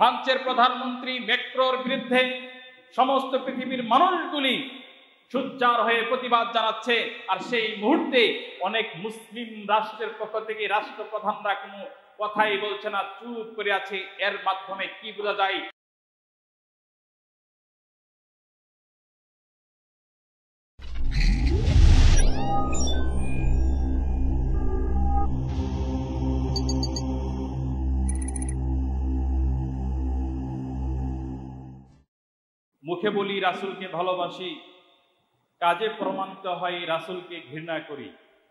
ফ্রান্সের প্রধানমন্ত্রী ম্যাক্রোর বিরুদ্ধে সমস্ত পৃথিবীর মানুষগুলি সোচ্চার হয়ে প্রতিবাদ জানাচ্ছে, আর সেই মুহূর্তে অনেক মুসলিম রাষ্ট্রের পক্ষ থেকে রাষ্ট্রপ্রধানরা কোনো কথাই বলছে না, চুপ করে আছে। এর মাধ্যমে কি বোঝা যায়? মুখে বলি রাসূলকে ভালোবাসি, কাজে প্রমাণিত হয় রাসূলকে ঘৃণা করি।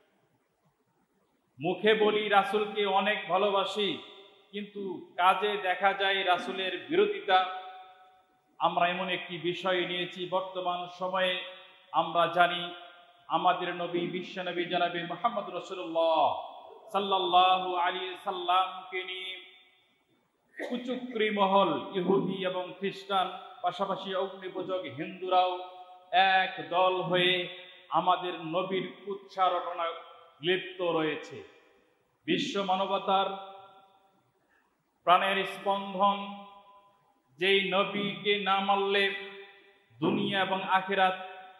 মুখে বলি রাসূলকে অনেক ভালোবাসি, কিন্তু কাজে দেখা যায় রাসূলের বিরোধিতা। আমরা এমন একটি বিষয় নিয়েছি, বর্তমান সময়ে আমরা জানি আমাদের নবী বিশ্বনবী জনাবে মুহাম্মদ রাসূলুল্লাহ সাল্লাল্লাহু আলাইহি সাল্লামকে নিয়ে কুচক্রী মহল, ইহুদি এবং খ্রিস্টান, পাশাপাশি অগ্নিপূজক হিন্দুরাও এক দল হয়ে আমাদের নবীর উচ্চারণায় লিপ্ত রয়েছে। বিশ্ব মানবতার প্রাণের স্পন্দন, যেই নবীকে না মানলে দুনিয়া এবং আখিরাত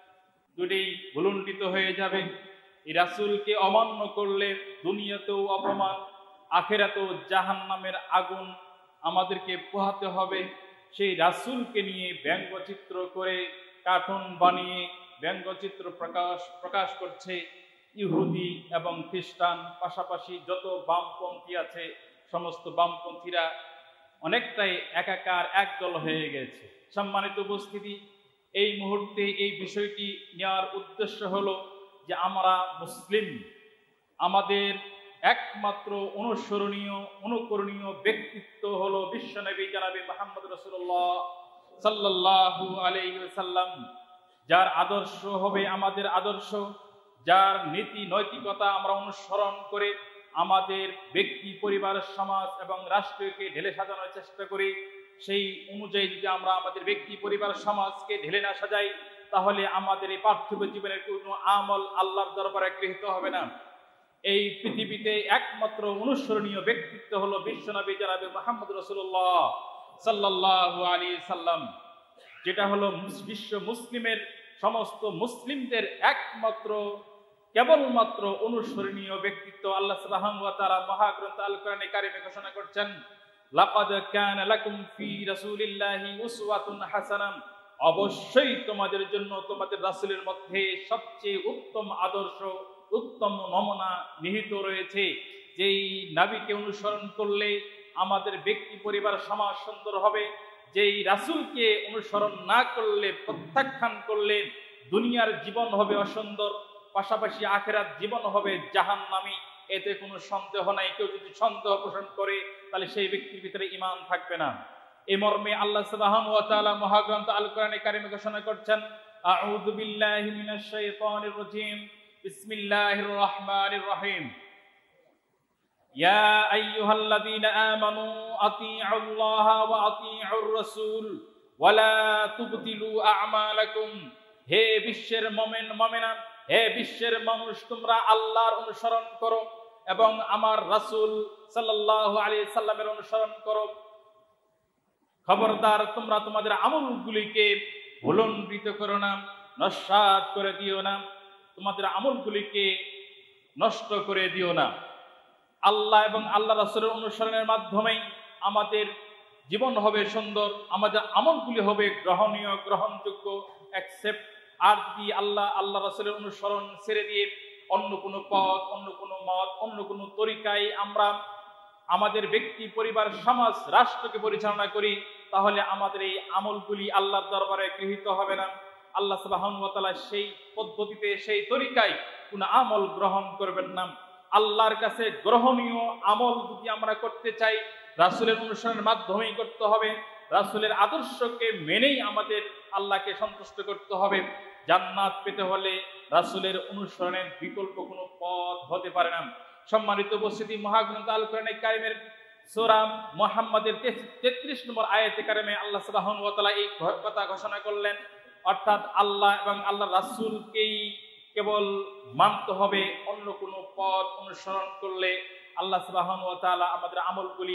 দুটোই ভুলুণ্ঠিত হয়ে যাবে। এই রাসূলকে অমান্য করলে দুনিয়াতেও অপমান, আখিরাতেও জাহান্নামের আগুন আমাদেরকে পোহাতে হবে। সেই রাসূলকে নিয়ে ব্যঙ্গচিত্র করে, কার্টুন বানিয়ে ব্যঙ্গচিত্র প্রকাশ করছে ইহুদি এবং খ্রিস্টান, পাশাপাশি যত বামপন্থী আছে সমস্ত বামপন্থীরা অনেকটাই একাকার একদল হয়ে গেছে। সম্মানিত উপস্থিতি, এই মুহূর্তে এই বিষয়টি নেওয়ার উদ্দেশ্য হলো যে আমরা মুসলিম, আমাদের একমাত্র অনুসরণীয় অনুকরণীয় ব্যক্তিত্ব হলো বিশ্বনবী জনাবে মুহাম্মদ রাসূলুল্লাহ সাল্লাল্লাহু আলাইহি ওয়াসাল্লাম, যার আদর্শ হবে আমাদের আদর্শ, যার নীতি নৈতিকতা আমরা অনুসরণ করে আমাদের ব্যক্তি, পরিবার, সমাজ এবং রাষ্ট্রকে ঢেলে সাজানোর চেষ্টা করি। সেই অনুযায়ী যদি আমরা আমাদের ব্যক্তি, পরিবার, সমাজকে ঢেলে না সাজাই, তাহলে আমাদের এই পার্থিব জীবনের কোনো আমল আল্লাহর দরবারে গৃহীত হবে না। এই পৃথিবীতে একমাত্র অনুসরণীয় ব্যক্তিত্ব হলো বিশ্বনবী জনাবে মুহাম্মদ রাসূলুল্লাহ সাল্লাল্লাহু আলাইহি সাল্লাম, যেটা হলো বিশ্ব মুসলিমের সমস্ত মুসলিমদের একমাত্র কেবলমাত্র অনুসরণীয় ব্যক্তিত্ব। আল্লাহ সুবহানাহু ওয়া তাআলা মহাগ্রন্থ আল কোরআনে কারিমে ঘোষণা করছেন, লাকাদ কানা লাকুম ফি রাসূলিল্লাহি উসওয়াতুন হাসানাহ, অবশ্যই তোমাদের জন্য তোমাদের রাসূলের মধ্যে সবচেয়ে উত্তম আদর্শ, উত্তম নমুনা নিহিত রয়েছে। যেই নবীকে অনুসরণ করলে আমাদের ব্যক্তি, পরিবার, সমাজ সুন্দর হবে। যেই রাসূলকে অনুসরণ না করলে, প্রত্যাখ্যান করলে দুনিয়ার জীবন হবে অসুন্দর, পাশাপাশি আখিরাত জীবন হবে জাহান্নামী। এতে কোনো সন্দেহ নাই। কেউ যদি সন্দেহ পোষণ করে তাহলে সেই ব্যক্তির ভিতরে ঈমান থাকবে না। এই মর্মে আল্লাহ সুবহানাহু ওয়া তাআলা মহাগ্রন্থ আল কোরআনে কারিমে ঘোষণা করছেন, আউযু বিল্লাহি মিনাশ শাইতানির রাজীম, বিসমিল্লাহির রহমানির রহিম, ইয়া আইয়ুহাল্লাযীনা আমানু আতিউল্লাহা ওয়া আতিউর রাসূল ওয়া লা তুবতিলু আ'মালাকুম। হে বিশ্বের মুমিন মুমিনা, হে বিশ্বের মানুষ, তোমরা আল্লাহর অনুসরণ করো এবং আমার রাসূল সাল্লাল্লাহু আলাইহি সাল্লামের অনুসরণ করো। খবরদার তোমরা তোমাদের আমলগুলিকে ভুলণ্ঠিত করো না, নস্যাৎ করে দিও না, তোমাদের আমলগুলিকে নষ্ট করে দিও না। আল্লাহ এবং আল্লাহ রাসূলের অনুসরণের মাধ্যমেই আমাদের জীবন হবে সুন্দর, আমাদের আমলগুলি হবে গ্রহণীয়, গ্রহণযোগ্য, অ্যাকসেপ্ট। আর যদি আল্লাহ রাসূলের অনুসরণ ছেড়ে দিয়ে অন্য কোনো পথ, অন্য কোনো মত, অন্য কোনো তরিকায় আমরা আমাদের ব্যক্তি, পরিবার, সমাজ, রাষ্ট্রকে পরিচালনা করি, তাহলে আমাদের এই আমলগুলি আল্লাহর দরবারে গৃহীত হবে না। আল্লাহ সুবহানাহু ওয়া তাআলা সেই পদ্ধতিতে, সেই তরিকায় কোনো আমল গ্রহণ করবেন না। আল্লাহর কাছে গ্রহণীয় আমল যদি আমরা করতে চাই, রাসূলের অনুসরণের মাধ্যমেই করতে হবে। রাসূলের আদর্শকে মেনেই আমাদের আল্লাহকে সন্তুষ্ট করতে হবে। জান্নাত পেতে হলে রাসূলের অনুসরণের বিকল্প কোনো পথ হতে পারে না। সম্মানিত উপস্থিতি, মহাগ্রন্থ আল কোরআনে কারিমের সূরা মুহাম্মাদের 33 নম্বর আয়াতে কারিমে আল্লাহ সুবহানাহু ওয়া তাআলা এই কথা ঘোষণা করলেন, অর্থাৎ আল্লাহ এবং আল্লাহ রাসূলকেই কেবল মানতে হবে। অন্য কোনো পথ অনুসরণ করলে আল্লাহ সুবহানাহু ওয়া তাআলা আমাদের আমলগুলি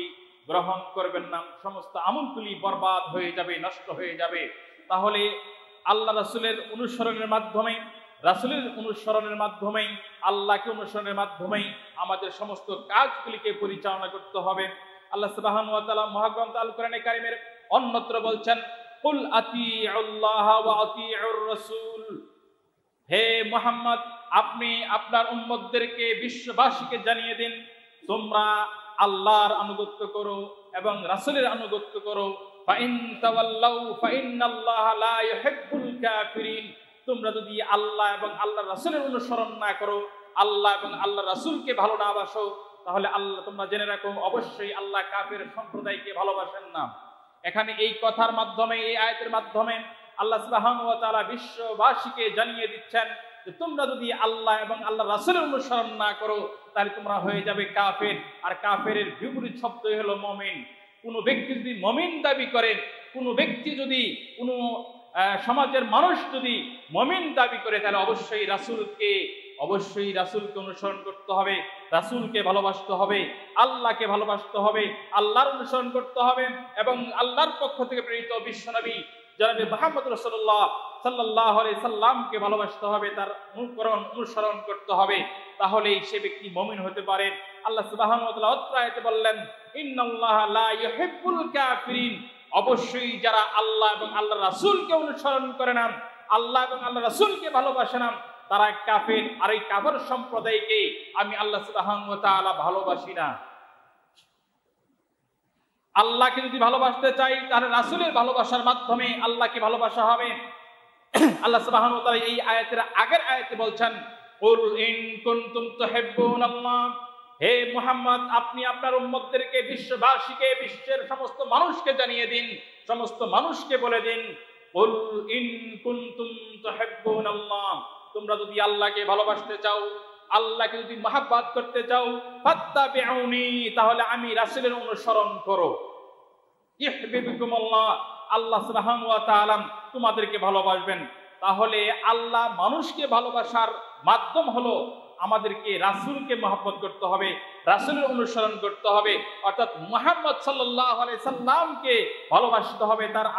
গ্রহণ করবেন না, সমস্ত আমলগুলি বরবাদ হয়ে যাবে, নষ্ট হয়ে যাবে। তাহলে আল্লাহ রাসূলের অনুসরণের মাধ্যমে, রাসূলের অনুসরণের মাধ্যমে, আল্লাহকে অনুসরণের মাধ্যমে আমাদের সমস্ত কাজগুলিকে পরিচালনা করতে হবে। আল্লাহ সুবহানাহু ওয়া তাআলা মহাগ্রন্থ আল কোরআনে কারীমের অন্যত্র বলছেন, কুল আতিউল্লাহ ওয়া আতিউর রাসূল, হে মুহাম্মদ আপনি আপনার উম্মতদেরকে, বিশ্ববাসীকে জানিয়ে দিন, তোমরা আল্লাহর আনুগত্য করো এবং রাসূলের আনুগত্য করো। ফাইন তাওয়াল্লাউ ফাইন্নাল্লাহা লা ইউহিব্বুল কাফিরিন, তোমরা যদি আল্লাহ এবং আল্লাহর রাসূলের অনুসরণ না করো, আল্লাহ এবং আল্লাহর রাসূলকে ভালো না বাসো, তাহলে আল্লাহ, তোমরা জেনে রাখো, অবশ্যই আল্লাহ কাফের সম্প্রদায়কে ভালোবাসেন না। এখানে এই কথার মাধ্যমে, এই আয়াতের মাধ্যমে আল্লাহ সুবহানাহু ওয়া তাআলা বিশ্ববাসীকে জানিয়ে দিচ্ছেন যে তোমরা যদি আল্লাহ এবং আল্লাহর রাসূলের অনুসরণ না করো, তাহলে তোমরা হয়ে যাবে কাফের। আর কাফেরের বিপরীত শব্দই হলো মুমিন। কোনো ব্যক্তি যদি মুমিন দাবি করেন, কোনো ব্যক্তি যদি, কোনো সমাজের মানুষ যদি মুমিন দাবি করে, তাহলে অবশ্যই রাসূলকে অনুসরণ করতে হবে, রাসূলকে ভালোবাসতে হবে, আল্লাহকে ভালোবাসতে হবে, আল্লাহর অনুসরণ করতে হবে এবং আল্লাহর পক্ষ থেকে প্রেরিত বিশ্বনবী জনাবে মুহাম্মদ রাসূলুল্লাহ সাল্লাল্লাহু আলাইহি সাল্লামকে ভালোবাসতে হবে, তার অনুসরণ করতে হবে। তাহলেই সে ব্যক্তি মুমিন হতে পারে। আল্লাহ সুবহানাহু ওয়া তাআলা অত্র আয়াতে বললেন, ইন্নাল্লাহা লা ইউহিব্বুল কাফিরিন, অবশ্যই যারা আল্লাহ এবং আল্লাহর রাসূলকে অনুসরণ করে না, আল্লাহ এবং আল্লাহর রাসূলকে ভালোবাসে না, তারা কাফের। আর এই কাফের সম্প্রদায়কে আমি আল্লাহ সুবহানাহু ওয়া তাআলা ভালোবাসি না। আল্লাহকে যদি ভালোবাসতে চাই, তাহলে রাসূলের ভালোবাসার মাধ্যমে আল্লাহকে ভালোবাসা হবে। আল্লাহ সুবহানাহু ওয়া তাআলা এই আয়াতের আগের আয়াতে বলছেন, কুল ইন কুনতুম তুহিব্বুনাল্লাহ, হে মুহাম্মদ আপনি আপনার উম্মতদেরকে, বিশ্ববাসীকে, বিশ্বের সমস্ত মানুষকে জানিয়ে দিন, সমস্ত মানুষকে বলে দিন, কুল ইন কুনতুম তুহিব্বুনাল্লাহ, তোমরা যদি আল্লাহকে ভালোবাসতে চাও, আল্লাহকে যদি মহব্বত করতে চাও, ফাত্তাবিউনি, তাহলে আমি রাসূলের অনুসরণ করো। ইহবিবকুমুল্লাহ, আল্লাহ সুবহানাহু ওয়া তাআলা তোমাদেরকে ভালোবাসবেন। তাহলে আল্লাহ মানুষকে ভালোবাসার মাধ্যম হলো আমাদেরকে রাসূলকে মহব্বত করতে হবে, রাসূলের অনুসরণ করতে হবে, অর্থাৎ মুহাম্মদ সাল্লাল্লাহু আলাইহি সাল্লামকে ভালোবাসতে হবে, তার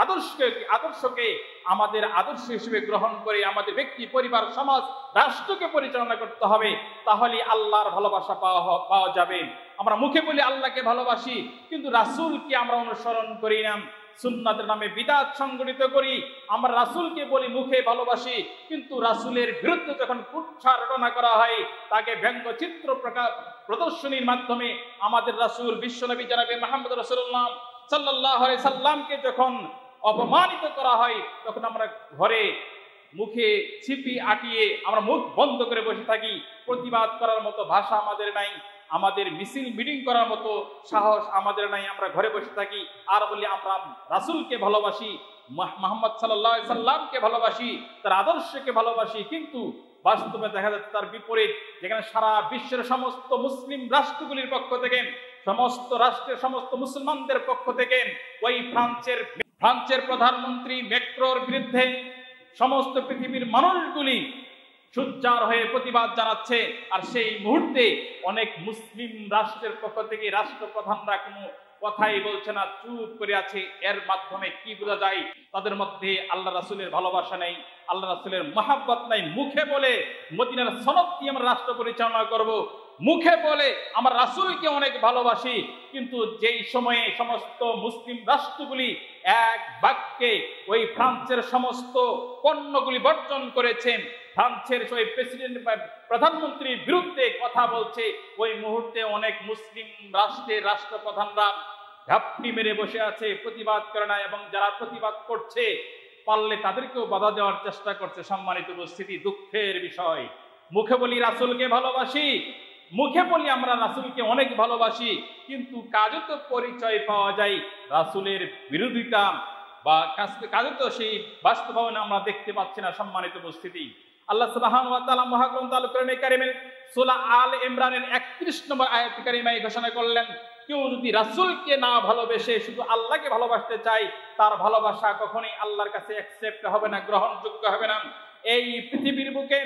আদর্শকে আমাদের আদর্শ হিসেবে গ্রহণ করে আমাদের ব্যক্তি, পরিবার, সমাজ, রাষ্ট্রকে পরিচালনা করতে হবে। তাহলে আল্লাহর ভালোবাসা পাওয়া যাবে। আমরা মুখে বলি আল্লাহকে ভালোবাসি, কিন্তু রাসূলকে আমরা অনুসরণ করি না, সুন্নাতের নামে বিদআত সংগঠিত করি। আমরা রাসূলকে বলি মুখে ভালোবাসি, কিন্তু রাসূলের বিরুদ্ধে যখন কুৎসারটনা করা হয়, তাকে ব্যঙ্গচিত্র প্রদর্শনীর মাধ্যমে আমাদের রাসূল বিশ্বনবী জনাবে মুহাম্মদ রাসূলুল্লাহ সাল্লাল্লাহু আলাইহি সাল্লামকে যখন অপমানিত করা হয়, তখন আমরা ঘরে মুখে ছিপি আটিয়ে আমরা মুখ বন্ধ করে বসে থাকি। প্রতিবাদ করার মতো ভাষা আমাদের নাই, আমাদের মিছিল মিটিং করার মতো সাহস আমাদের নাই। আমরা ঘরে বসে থাকি আর বলি আমরা রাসূলকে ভালোবাসি, মুহাম্মদ সাল্লাল্লাহু আলাইহি সাল্লামকে ভালোবাসি, তার আদর্শকে ভালোবাসি, কিন্তু বাস্তবে দেখা যাচ্ছে তার বিপরীত। যেখানে সারা বিশ্বের সমস্ত মুসলিম রাষ্ট্রগুলির পক্ষ থেকে, সমস্ত রাষ্ট্রের সমস্ত মুসলমানদের পক্ষ থেকে ওই ফ্রান্সের প্রধানমন্ত্রী ম্যাক্রোর বিরুদ্ধে সমস্ত পৃথিবীর মানুষগুলি সোচ্চার হয়ে প্রতিবাদ জানাচ্ছে। আর সেই মুহূর্তে অনেক মুসলিম রাষ্ট্রের পক্ষ থেকে রাষ্ট্রপ্রধানরা কোনো কথাই বলছে না, চুপ করে আছে। এর মাধ্যমে কি বোঝা যায়? তাদের মধ্যে আল্লাহ রাসূলের ভালোবাসা নেই, আল্লাহ রাসূলের মহব্বত নাই। মুখে বলে মদিনার সনদ দিয়ে আমরা রাষ্ট্র পরিচালনা করব, মুখে বলে আমরা রাসূলকে অনেক ভালোবাসি, কিন্তু যেই সময়ে সমস্ত মুসলিম রাষ্ট্রগুলি এক বাক্যে ওই ফ্রান্সের সমস্ত পণ্যগুলি বর্জন করেছেন, ফ্রান্সের ওই প্রেসিডেন্ট প্রধানমন্ত্রীর বিরুদ্ধে কথা বলছে, ওই মুহূর্তে অনেক মুসলিম রাষ্ট্রের রাষ্ট্রপ্রধানরা ঝাপটি মেরে বসে আছে, প্রতিবাদ করে না। এবং যারা প্রতিবাদ করছে পারলে তাদেরকেও বাধা দেওয়ার চেষ্টা করছে। সম্মানিত উপস্থিতি, দুঃখের বিষয়। মুখে বলি রাসূলকে ভালোবাসি, মুখে বলি আমরা রাসূলকে অনেক ভালোবাসি, কিন্তু কাজে তো পরিচয় পাওয়া যায় রাসূলের বিরোধিতা, বা কাজে তো সেই বাস্তবায়ন আমরা দেখতে পাচ্ছি না। সম্মানিত উপস্থিতি, আল্লাহ সুবহানাহু ওয়া তাআলা মহাগ্রন্থ আল কোরআনে কারীমের সূরা আল ইমরানের 31 নম্বর আয়াত কারীমায় ঘোষণা করলেন, কেউ যদি রাসূলকে না ভালোবেসে শুধু আল্লাহকে ভালোবাসতে চায়, তার ভালোবাসা কখনোই আল্লাহর কাছে অ্যাকসেপ্ট হবে না, গ্রহণযোগ্য হবে না। এই পৃথিবীর বুকে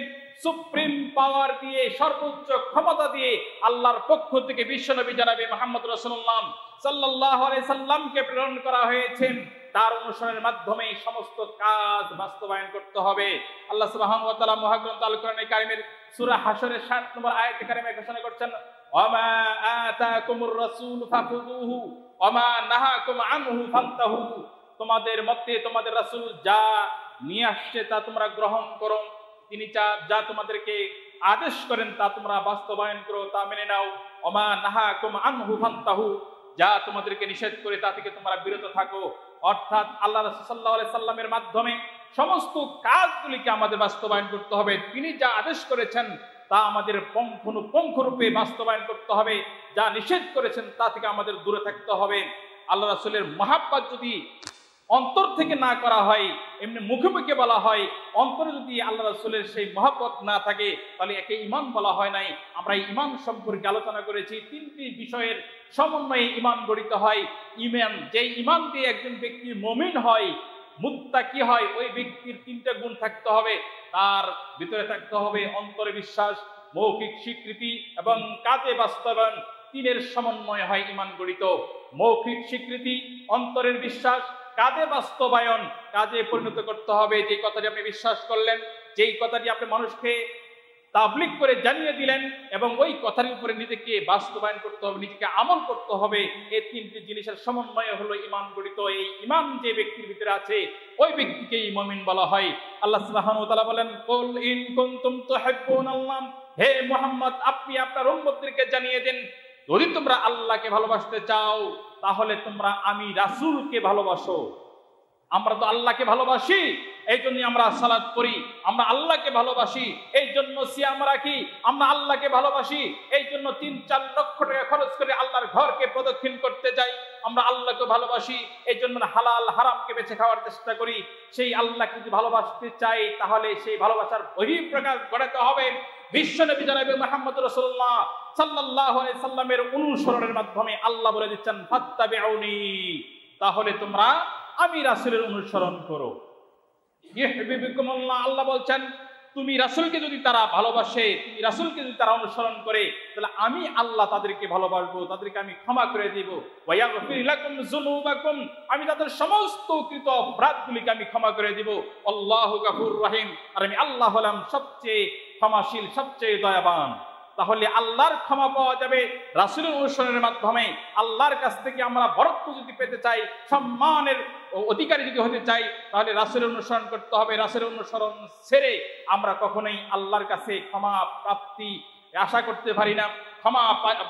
সুপ্রিম পাওয়ার দিয়ে, সর্বোচ্চ ক্ষমতা দিয়ে আল্লাহর পক্ষ থেকে বিশ্বনবী জনাবে মুহাম্মদ রাসূলুল্লাহ সাল্লাল্লাহু আলাইহি সাল্লামকে প্রেরণ করা হয়েছে। তার অনুসরণের মাধ্যমে সমস্ত কাজ বাস্তবায়ন করতে হবে। আল্লাহ সুবহানাহু ওয়া তাআলা মহাগ্রন্থ আল কোরআনে কারীমের সূরা হাশরের 60 নম্বর আয়াতে কারীমে ঘোষণা করছেন, ওয়ামা আতাকুমুর রাসূল ফাখুযুহু ওয়ামা নাহাকুম আনহু ফান্তাহু। তোমাদের মধ্যে তোমাদের রাসূল যা নিয়ে আসছে তা তোমরা গ্রহণ করো, তিনি যা তোমাদেরকে আদেশ করেন তা তোমরা বাস্তবায়ন করো, তা মেনে নাও। ওমা নাহাকুম আনহু ফান্তাহু, যা তোমাদেরকে নিষেধ করে তা থেকে তোমরা বিরত থাকো। অর্থাৎ আল্লাহ রাসূল সাল্লাল্লাহু আলাইহি সাল্লামের মাধ্যমে সমস্ত কাজগুলিকে আমাদের বাস্তবায়ন করতে হবে। তিনি যা আদেশ করেছেন তা আমাদের পুঙ্খানুপুঙ্খ রূপে বাস্তবায়ন করতে হবে, যা নিষেধ করেছেন তা থেকে আমাদের দূরে থাকতে হবে। আল্লাহ রাসূলের মহাব্বত যদি অন্তর থেকে না করা হয়, এমনি মুখে মুখে বলা হয়, অন্তরে যদি আল্লাহ রাসূলের সেই মহব্বত না থাকে তাহলে একে ঈমান বলা হয় নাই। আমরা এই ঈমান সম্পর্কে আলোচনা করেছি। তিনটি বিষয়ের সমন্বয়ে ঈমান গঠিত হয়। ঈমান, যে ঈমান দিয়ে একজন ব্যক্তি মুমিন হয়, মুত্তাকি হয়, ওই ব্যক্তির তিনটা গুণ থাকতে হবে। তার ভিতরে থাকতে হবে অন্তরে বিশ্বাস, মৌখিক স্বীকৃতি এবং কাজে বাস্তবায়ন। তিনের সমন্বয় হয় ঈমান গঠিত। মৌখিক স্বীকৃতি, অন্তরের বিশ্বাস, কাজে বাস্তবায়ন। কাজে পরিণত করতে হবে। যে কথাটি আপনি বিশ্বাস করলেন, যেই কথাটি আপনি মানুষকে তাবলীগ করে জানিয়ে দিলেন, এবং ওই কথার উপরে নিজেকে বাস্তবায়ন করতে হবে, নিজেকে আমল করতে হবে। এই তিনটি জিনিসের সমন্বয় হলো ঈমান গঠিত। এই ঈমান যে ব্যক্তির ভিতরে আছে ওই ব্যক্তিকেই মুমিন বলা হয়। আল্লাহ সুবহানাহু ওয়া তাআলা বলেন, কুল ইন কুনতুম তুহিব্বুনাল্লাহ, হে মুহাম্মদ আপনি আপনার উম্মতদেরকে জানিয়ে দেন, যদি তোমরা আল্লাহকে ভালোবাসতে চাও তাহলে তোমরা আমি রাসূলকে ভালোবাসো। আমরা তো আল্লাহকে ভালোবাসি, এই জন্য আমরা সালাত করি। আমরা আল্লাহকে ভালোবাসি, এই জন্য সিয়াম রাখি। আমরা আল্লাহকে ভালোবাসি, এই জন্য ৩-৪ লক্ষ টাকা খরচ করে আল্লাহর ঘরকে প্রদক্ষিণ করতে যাই। আমরা আল্লাহকে ভালোবাসি, এই জন্য হালাল হারামকে বেছে খাওয়ার চেষ্টা করি। সেই আল্লাহকে যদি ভালোবাসতে চাই তাহলে সেই ভালোবাসার বহিঃপ্রকাশ ঘটাতে হবে বিশ্বনবী জনাবে মুহাম্মদ রাসূলুল্লাহ সাল্লাল্লাহু আলাইহি সাল্লামের অনুসরণের মাধ্যমে। আল্লাহ বলে দিচ্ছেন, ফাত্তাবিউনি, তাহলে তোমরা আমি রাসূলের অনুসরণ করো। ইউহিব্বুকুমুল্লাহ, আল্লাহ বলছেন তুমি রাসূলকে যদি তারা ভালোবাসে, তুমি রাসূলকে যদি তারা অনুসরণ করে, তাহলে আমি আল্লাহ তাদেরকে ভালোবাসবো, তাদেরকে আমি ক্ষমা করে দিব। ওয়া ইয়াগফির লাকুম যুনুবাকুম, আমি তাদের সমস্ত কৃত অপরাধগুলিকে আমি ক্ষমা করে দিব। আল্লাহু গফুর রহিম, আর আমি আল্লাহ হলাম সবচেয়ে ক্ষমাশীল, সবচেয়ে দয়াবান। তাহলে আল্লাহর ক্ষমা পাওয়া যাবে রাসূলের অনুসরণের মাধ্যমে। আল্লাহর কাছ থেকে আমরা বরত্ব যদি পেতে চাই, সম্মানের অধিকারী যদি হতে চাই, তাহলে রাসূলের অনুসরণ করতে হবে। রাসূলের অনুসরণ ছেড়ে আমরা কখনোই আল্লাহর কাছে ক্ষমা প্রাপ্তি আশা করতে পারি না, ক্ষমা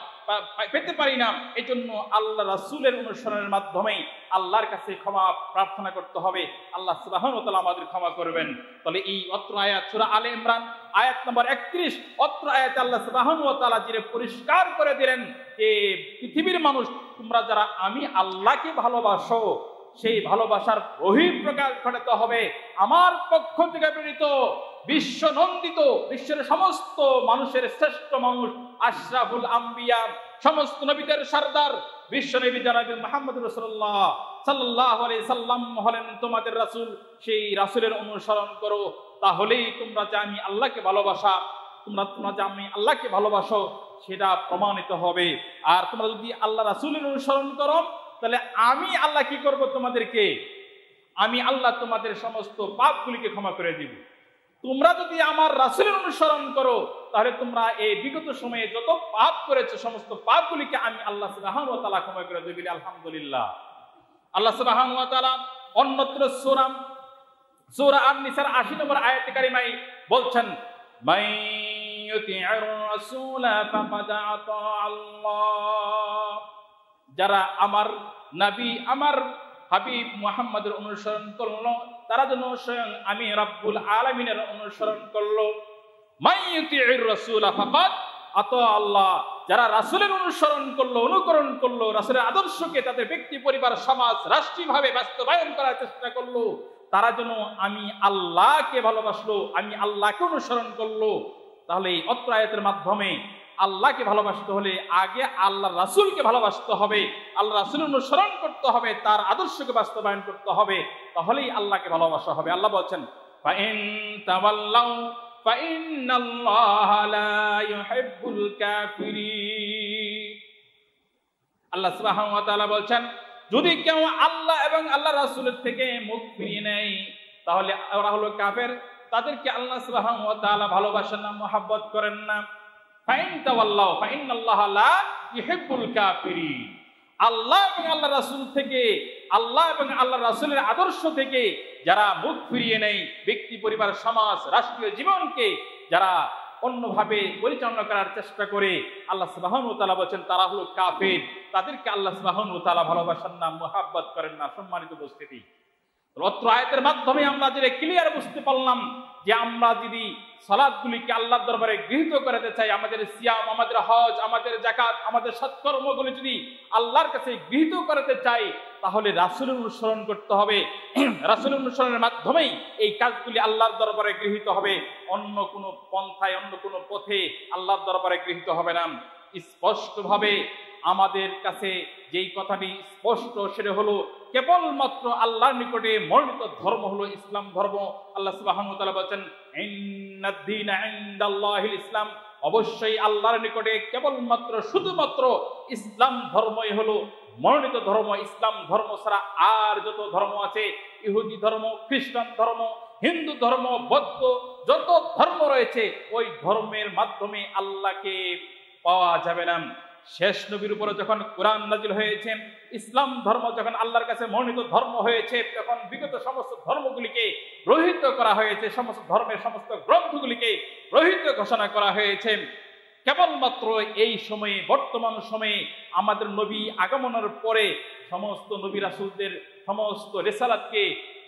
পেতে পারি না। এই জন্য আল্লাহ রাসূলের অনুসরণের মাধ্যমে আল্লাহর কাছে ক্ষমা প্রার্থনা করতে হবে। আল্লাহ সুবহানাহু ওয়া তাআলা আমাদের ক্ষমা করবেন। তাহলে এই অত্র আয়াত সূরা আলে ইমরান আয়াত নম্বর 31, অত্র আয়াতে আল্লাহ সুবহানাহু ওয়া তাআলা যে পরিষ্কার করে দিলেন যে পৃথিবীর মানুষ, তোমরা যারা আমি আল্লাহকে ভালোবাসো, সেই ভালোবাসার বহিঃপ্রকাশ ঘটাতে হবে আমার পক্ষ থেকে প্রেরিত বিশ্ব নন্দিত, বিশ্বের সমস্ত মানুষের শ্রেষ্ঠ মানুষ, আশরাফুল আম্বিয়া, সমস্ত নবীদের সরদার বিশ্বনবী জনাবে মুহাম্মদ রাসূলুল্লাহ সাল্লাল্লাহু আলাইহি সাল্লাম হলেন তোমাদের রাসূল। সেই রাসূলের অনুসরণ করো, তাহলেই তোমরা যে আমি আল্লাহকে ভালোবাসা, তোমরা যে আমি আল্লাহকে ভালোবাসো সেটা প্রমাণিত হবে। আর তোমরা যদি আল্লাহ রাসূলের অনুসরণ করো তাহলে আমি আল্লাহ কি করব তোমাদেরকে, আমি আল্লাহ তোমাদের সমস্ত পাপগুলিকে ক্ষমা করে দিব। তোমরা যদি আমার রাসূলের অনুসরণ করো তাহলে তোমরা এই বিগত সময়ে যত পাপ করেছো সমস্ত পাপগুলিকে আমি আল্লাহ সুবহানাহু ওয়া তাআলা ক্ষমা করে দেব। আলহামদুলিল্লাহ। আল্লাহ সুবহানাহু ওয়া তাআলা অন্যত্র সূরা আন-নিসার 80 নম্বর আয়াতে কারিমায় বলছেন, মান ইউতি'আর রাসূলা ফাকাদ আতা আল্লাহ, যারা আমার নবী আমার হাবিব মুহাম্মদের অনুসরণ করলো তারা যেন স্বয়ং আমি রব্বুল আলামিনের অনুসরণ করলো। মাইয়ুতি'ir রাসূলা ফাকাদ আতা আল্লাহ, যারা রাসূলের অনুসরণ করলো, অনুকরণ করলো, রাসূলের আদর্শকে তাদের ব্যক্তি, পরিবার, সমাজ, রাষ্ট্রীয়ভাবে বাস্তবায়ন করার চেষ্টা করলো, তারা যেন আমি আল্লাহকে ভালোবাসলো, আমি আল্লাহকে অনুসরণ করলো। তাহলে এই অত্র আয়াতের মাধ্যমে আল্লাহকে ভালোবাসতে হলে আগে আল্লাহ রাসূলকে ভালোবাসতে হবে, আল্লাহ রাসূলের অনুসরণ করতে হবে, তার আদর্শকে বাস্তবায়ন করতে হবে, তাহলেই আল্লাহকে ভালোবাসা হবে। আল্লাহ বলছেন, ফা ইন তাওয়াল্লাউ, ফাইন্নাল্লাহা লা ইউহিব্বুল কাফিরিন। আল্লাহ সুবহানাহু ওয়া তাআলা বলছেন, যদি কেউ আল্লাহ এবং আল্লাহ রাসূলের থেকে মুখ ফিরিয়ে নেয় তাহলে ওরা হলো কাফের, তাদেরকে আল্লাহ সুবহানাহু ওয়া তাআলা ভালোবাসেন না, মহব্বত করেন না। ফাইন তাওয়াল্লাহু ফাইন্নাল্লাহা লা ইউহিব্বুল কাফিরিন। আল্লাহ এবং আল্লাহ রাসূল থেকে, আল্লাহ এবং আল্লাহ রাসূলের আদর্শ থেকে যারা মুখ ফিরিয়ে নেয়, ব্যক্তি, পরিবার, সমাজ, রাষ্ট্রীয় জীবনকে যারা অন্যভাবে পরিচালনা করার চেষ্টা করে, আল্লাহ সুবহানাহু ওয়া তাআলা বলেন তারা হলো কাফের, তাদেরকে আল্লাহ সুবহানাহু ওয়া তাআলা ভালোবাসেন না, মুহাব্বত করেন না। সম্মানিত উপস্থিতি, অত্র আয়াতের মাধ্যমে আমরা যেটা ক্লিয়ার বুঝতে পারলাম যে আমরা যদি সালাতগুলিকে আল্লাহর দরবারে গৃহীত করতে চাই, আমাদের সিয়াম, আমাদের হজ, আমাদের যাকাত, আমাদের সৎকর্মগুলি যদি আল্লাহর কাছে গৃহীত করতে চাই তাহলে রাসূলের অনুসরণ করতে হবে। রাসূলের অনুসরণের মাধ্যমেই এই কাজগুলি আল্লাহর দরবারে গৃহীত হবে, অন্য কোনো পন্থায়, অন্য কোনো পথে আল্লাহর দরবারে গৃহীত হবে না। স্পষ্টভাবে আমাদের কাছে যেই কথাটি স্পষ্ট সেটা হলো কেবলমাত্র আল্লাহর নিকটে মনোনীত ধর্ম হলো ইসলাম ধর্ম। আল্লাহ সুবহানাহু ওয়া তাআলা বলেন, ইন্নাদ-দীনা ইনদাল্লাহিল ইসলাম, অবশ্যই আল্লাহর নিকটে কেবলমাত্র শুধুমাত্র ইসলাম ধর্মই হলো মনোনীত ধর্ম। ইসলাম ধর্ম ছাড়া আর যত ধর্ম আছে, ইহুদি ধর্ম, খ্রিস্টান ধর্ম, হিন্দু ধর্ম, বৌদ্ধ, যত ধর্ম রয়েছে ওই ধর্মের মাধ্যমে আল্লাহকে পাওয়া যাবে না। শেষ নবীর উপরে যখন কোরআন নাজিল হয়েছে, ইসলাম ধর্ম যখন আল্লাহর কাছে মনোনীত ধর্ম হয়েছে, তখন বিগত সমস্ত ধর্মগুলিকে রহিত করা হয়েছে, সমস্ত ধর্মের সমস্ত গ্রন্থগুলিকে রহিত ঘোষণা করা হয়েছে। কেবলমাত্র এই সময়ে, বর্তমান সময়ে আমাদের নবী আগমনের পরে সমস্ত নবী রাসূলদের সমস্ত রিসালাতকে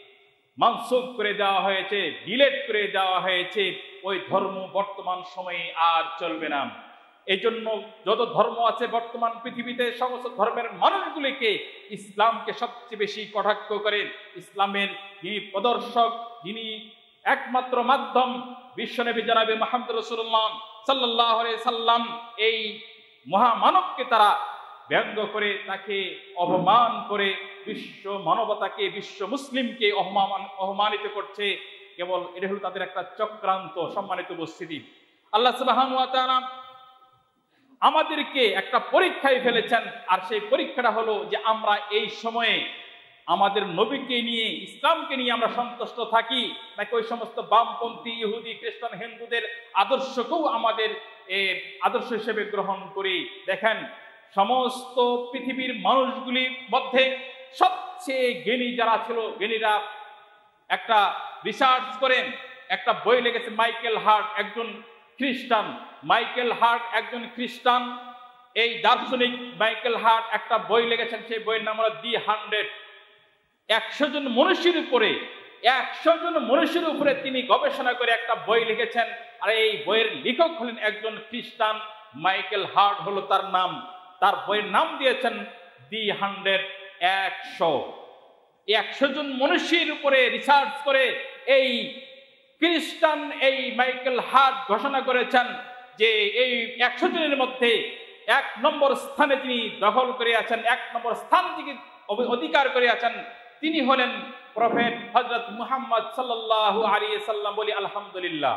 মানসুখ করে দেওয়া হয়েছে, ডিলেট করে দেওয়া হয়েছে। ওই ধর্ম বর্তমান সময়ে আর চলবে না। এই জন্য যত ধর্ম আছে বর্তমান পৃথিবীতে, সমস্ত ধর্মের মানুষগুলিকে ইসলামকে সবচেয়ে বেশি কটাক্ষ করে। ইসলামের যিনি প্রদর্শক, যিনি একমাত্র মাধ্যম, বিশ্বনবী জনাবে মুহাম্মদ রাসূলুল্লাহ সাল্লাল্লাহু আলাইহি সাল্লাম, এই মহামানবকে তারা ব্যঙ্গ করে, তাকে অপমান করে, বিশ্ব মানবতাকে, বিশ্ব মুসলিমকে অপমানিত করছে। কেবল এটা হলো তাদের একটা চক্রান্ত। সম্মানিত উপস্থিতি, আল্লাহ সুবহানাহু ওয়া তাআলা আমাদেরকে একটা পরীক্ষায় ফেলেছেন, আর সেই পরীক্ষাটা হলো যে আমরা এই সময়ে আমাদের নবীকে নিয়ে, ইসলামকে নিয়ে আমরা সন্তুষ্ট থাকি নাকি ওই সমস্ত বামপন্থী, ইহুদি, খ্রিস্টান, হিন্দুদের আদর্শকেও আমাদের আদর্শ হিসেবে গ্রহণ করি। দেখেন, সমস্ত পৃথিবীর মানুষগুলির মধ্যে সবচেয়ে জ্ঞানী যারা ছিল, জ্ঞানীরা একটা রিসার্চ করেন, একটা বই লিখেছে মাইকেল হার্ট, একজন খ্রিস্টান। মাইকেল হার্ট একজন খ্রিস্টান। এই দার্শনিক মাইকেল হার্ট একটা বই লিখেছেন, সেই বইয়ের নাম হলো দি 100। 100 জন মনীষীর উপরে, 100 জন মনীষীর উপরে তিনি গবেষণা করে একটা বই লিখেছেন। আর এই বইয়ের লেখক হলেন একজন খ্রিস্টান, মাইকেল হার্ট হলো তার নাম। তার বইয়ের নাম দিয়েছেন দি 100, 100। 100 জন মনীষীর উপরে রিসার্চ করে এই খ্রিস্টান, এই মাইকেল হার্ট ঘোষণা করেছেন যে এই 100 জনের মধ্যে 1 নম্বর স্থানে তিনি দখল করে আছেন, 1 নম্বর স্থান থেকে অধিকার করে আছেন। তিনি হলেন প্রফেট হযরত মুহাম্মদ সাল্লাল্লাহু আলাইহি সাল্লাম। বলি আলহামদুলিল্লাহ।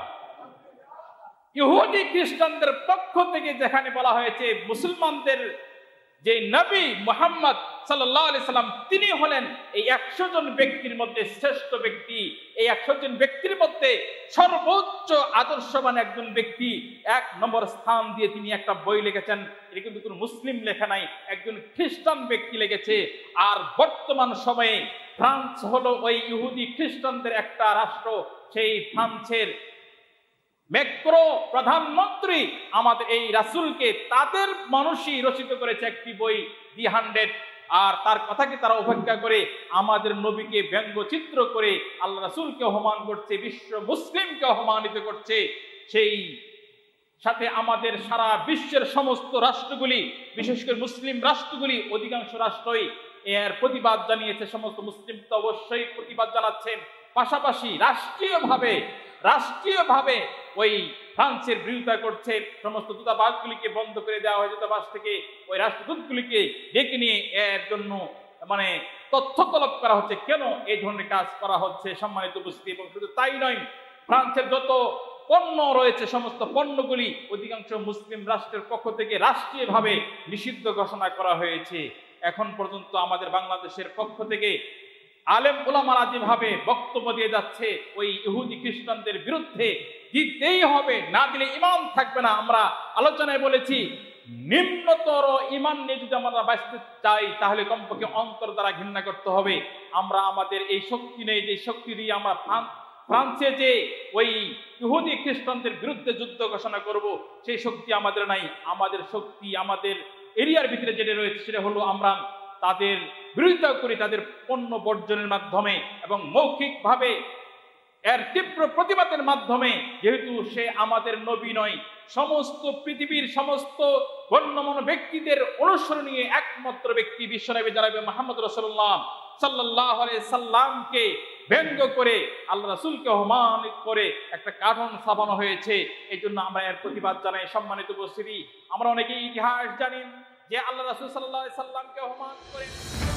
ইহুদি খ্রিস্টানদের পক্ষ থেকে যেখানে বলা হয়েছে মুসলমানদের যে নবী মুহাম্মদ সাল্লাল্লাহু আলাইহি সাল্লাম তিনি হলেন এই 100 জন ব্যক্তির মধ্যে শ্রেষ্ঠ ব্যক্তি, এই 100 জন ব্যক্তির মধ্যে সর্বোচ্চ আদর্শবান একজন ব্যক্তি, 1 নম্বর স্থান দিয়ে তিনি একটা বই লিখেছেন। এটা কিন্তু কোনো মুসলিম লেখা নাই, একজন খ্রিস্টান ব্যক্তি লিখেছে। আর বর্তমান সময়ে ফ্রান্স হলো ওই ইহুদি খ্রিস্টানদের একটা রাষ্ট্র। সেই ফ্রান্সের ম্যাক্রো প্রধানমন্ত্রী আমাদের এই রাসূলকে, তাদের মানুষই রচিত করেছে একটি বই দি 100। আর তার কথাকে তারা উপেক্ষা করে আমাদের নবীকে ব্যঙ্গচিত্র করে আল্লাহ রাসূলকে অপমান করছে, বিশ্ব মুসলিমকে অপমানিত করছে। সেই সাথে আমাদের সারা বিশ্বের সমস্ত রাষ্ট্রগুলি, বিশেষ করে মুসলিম রাষ্ট্রগুলি, অধিকাংশ রাষ্ট্রই এর প্রতিবাদ জানিয়েছে। সমস্ত মুসলিম তো অবশ্যই প্রতিবাদ জানাচ্ছেন, পাশাপাশি রাষ্ট্রীয়ভাবে ওই ফ্রান্সের বিরোধিতা করছে। সমস্ত দূতাবাসগুলিকে বন্ধ করে দেওয়া হয়, দূতাবাস থেকে ওই রাষ্ট্রদূতগুলিকে ডেকে নিয়ে এর জন্য তথ্য তলব করা হচ্ছে, কেন এই ধরনের কাজ করা হচ্ছে। সম্মানিত উপস্থিতি, এবং শুধু তাই নয়, ফ্রান্সের যত পণ্য রয়েছে, সমস্ত পণ্যগুলি অধিকাংশ মুসলিম রাষ্ট্রের পক্ষ থেকে রাষ্ট্রীয়ভাবে নিষিদ্ধ ঘোষণা করা হয়েছে। এখন পর্যন্ত আমাদের বাংলাদেশের পক্ষ থেকে আলেম উলামারা যেভাবে বক্তব্য দিয়ে যাচ্ছে ওই ইহুদি খ্রিস্টানদের বিরুদ্ধে দিতেই হবে, না দিলে ঈমান থাকবে না। আমরা আলোচনায় বলেছি নিম্নতর ঈমান নিয়ে যদি আমরা বাঁচতে চাই তাহলে কমপক্ষে অন্তর দ্বারা ঘৃণা করতে হবে। আমরা আমাদের এই শক্তি নেই, যে শক্তি দিয়ে আমরা ফ্রান্সে যে ওই ইহুদি খ্রিস্টানদের বিরুদ্ধে যুদ্ধ ঘোষণা করব, সেই শক্তি আমাদের নাই। আমাদের শক্তি আমাদের এরিয়ার ভিতরে যেটা রয়েছে সেটা হলো আমরা তাদের বিরোধিতা করি, তাদের পণ্য বর্জনের মাধ্যমে এবং মৌখিকভাবে এর তীব্র প্রতিবাদের মাধ্যমে। যেহেতু সে আমাদের নবী নয়, সমস্ত পৃথিবীর সমস্ত গণ্যমান্য ব্যক্তিদের অনুসরণীয় একমাত্র ব্যক্তি বিশ্বনবী জনাব মুহাম্মদ রাসূলুল্লাহ সাল্লাল্লাহু আলাইহি সাল্লামকে ব্যঙ্গ করে আল্লাহ রাসূলকে অপমানিত করে একটা কার্টুন ছাপানো হয়েছে। এই জন্য আমরা এর প্রতিবাদ জানাই। সম্মানিত উপস্থিতি, আমরা অনেকেই ইতিহাস জানি যে আল্লাহ রাসূল সাল্লাল্লাহু আলাইহি সাল্লামকে অপমান করে